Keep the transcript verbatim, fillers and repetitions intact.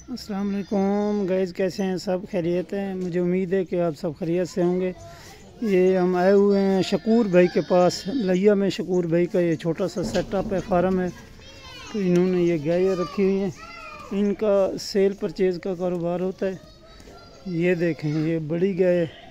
अस्सलाम वालेकुम गाइस, कैसे हैं सब? खैरियत है। मुझे उम्मीद है कि आप सब खैरियत से होंगे। ये हम आए हुए हैं शकूर भाई के पास, लिया में। शकूर भाई का ये छोटा सा सेटअप है, फार्म है। तो इन्होंने ये गायें रखी हुई हैं। इनका सेल परचेज़ का कारोबार होता है। ये देखें, ये बड़ी गाय